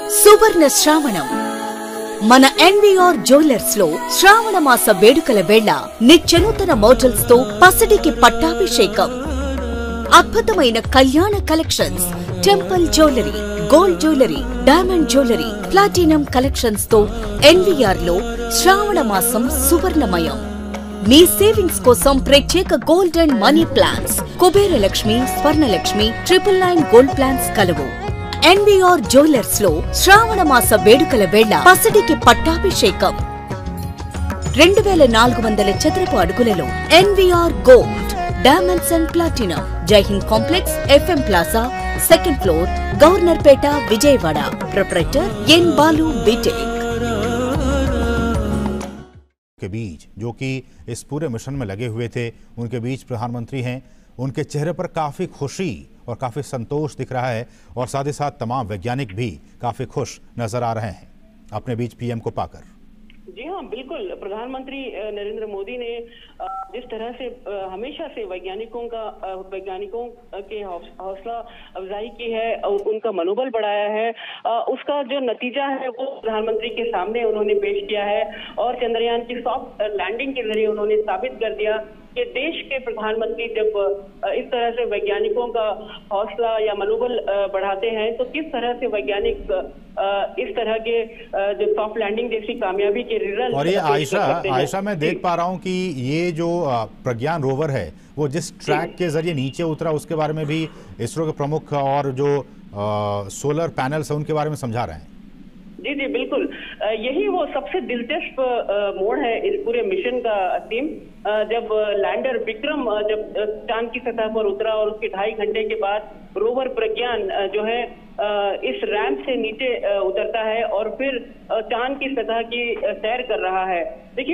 సువర్ణ శ్రావణం మన NVR jewellers లో శ్రావణ మాస వేడుకల వేళ నిత్యనూతన మోడల్స్ తో పసిడికి పట్టాభిషేకం. అద్భుతమైన కళ్యాణ collections, temple jewellery, gold jewellery, diamond jewellery, platinum collections తో ఎన్వీఆర్ లో శ్రావణ మాసం సువర్ణమయం. మీ సేవింగ్స్ కోసం ప్రత్యేక gold and money plans, Kubera Lakshmi, Swarnalakshmi, 999 gold plans కలవు. ఎన్వీఆర్ జ్యువెలర్స్ లో శ్రావణ మాస వేడుకల వేళ పసిడికి పట్టాభిషేకం. 2400 చదరపు అడుగులలో NVR gold, diamonds and platinum, Jaihind complex, FM plaza, 2nd floor, Governorpet, Vijayawada. Proprietor N Balu BTech. के बीच जो कि इस पूरे मिशन में लगे हुए थे, उनके बीच प्रधानमंत्री हैं, उनके चेहरे पर काफ़ी खुशी और काफ़ी संतोष दिख रहा है और साथ ही साथ तमाम वैज्ञानिक भी काफ़ी खुश नजर आ रहे हैं अपने बीच पीएम को पाकर। जी हाँ, बिल्कुल। प्रधानमंत्री नरेंद्र मोदी ने जिस तरह से हमेशा से वैज्ञानिकों के हौसला अफजाई की है और उनका मनोबल बढ़ाया है, उसका जो नतीजा है वो प्रधानमंत्री के सामने उन्होंने पेश किया है और चंद्रयान की सॉफ्ट लैंडिंग के जरिए उन्होंने साबित कर दिया कि देश के प्रधानमंत्री जब इस तरह से वैज्ञानिकों का हौसला या मनोबल बढ़ाते हैं तो किस तरह से वैज्ञानिक इस तरह के जो सॉफ्ट लैंडिंग जैसी कामयाबी के रिजल्ट। और ये आयशा मैं देख पा रहा हूँ कि ये जो प्रज्ञान रोवर है वो जिस ट्रैक के जरिए नीचे उतरा उसके बारे में भी इसरो के प्रमुख और जो सोलर पैनल्स है उनके बारे में समझा रहे हैं। जी जी बिल्कुल, यही वो सबसे दिलचस्प मोड़ है इस पूरे मिशन का थीम। जब लैंडर विक्रम जब चांद की सतह पर उतरा और उसके 2.5 घंटे के बाद रोवर प्रज्ञान जो है इस रैंप से नीचे उतरता है और फिर चांद की सतह की सैर कर रहा है। देखिए